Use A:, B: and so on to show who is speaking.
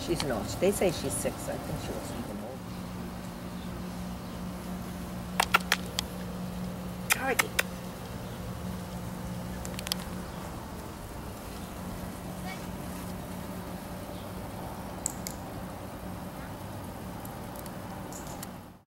A: She's not. They say she's 6. I think she was even older.